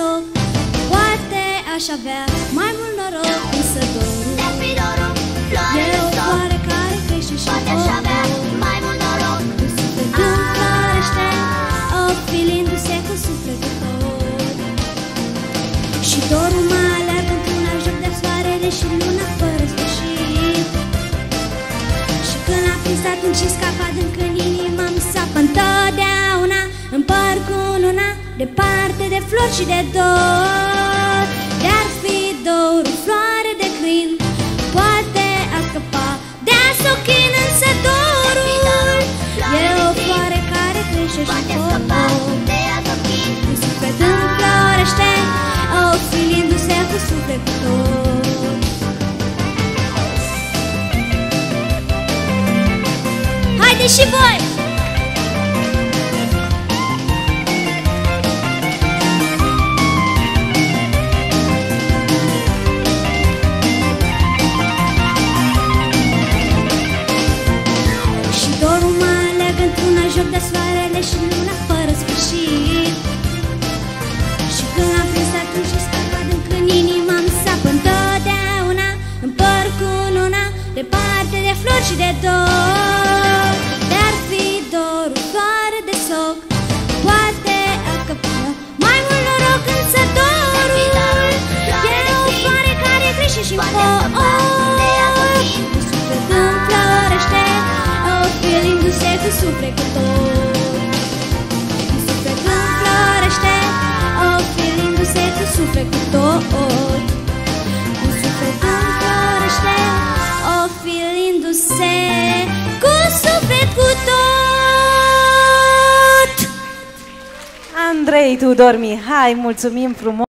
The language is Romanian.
soc. Poate aș avea mai mult noroc, însă dorul de-ar fi dorul, floare e de o soc. floare care crește și Poate aș avea mai mult noroc. sufletul florește, ofilindu-se cu sufletul tot. Și dorul mă alergă într-un joc de soarele și luna fără sfârșit. Și când a prins atunci scap adânc în inima mi sapă întotdeauna. Împăr cu una, departe de flori și de dor. De-ar fi dorul floare de crin, poate a scăpa de asochin. Însă dorul e o floare care crește și Scăpa de asochin. cu sufletul florește, ofilindu-se cu sufletul tot. Haideți și voi! Și dorul mă alergă într-un joc de soarele și luna fără sfârșit. Și când am prins atunci scap adânc în inima mi sapă întotdeauna. Împăr cu una, departe de flori și de dor. De-ar fi dorul floare de soc, poate a scăpa mai mult noroc. Însă dorul e o floare care crește și Poate scăpa de asochin. cu sufletul florește, ofilindu-se cu sufletul tot. Cu sufletul florește, ofilindu-se cu sufletul tot. Cu sufletul florește, ofilindu-se cu sufletul tot. Andrei Tudor Mihai, mulțumim frumos!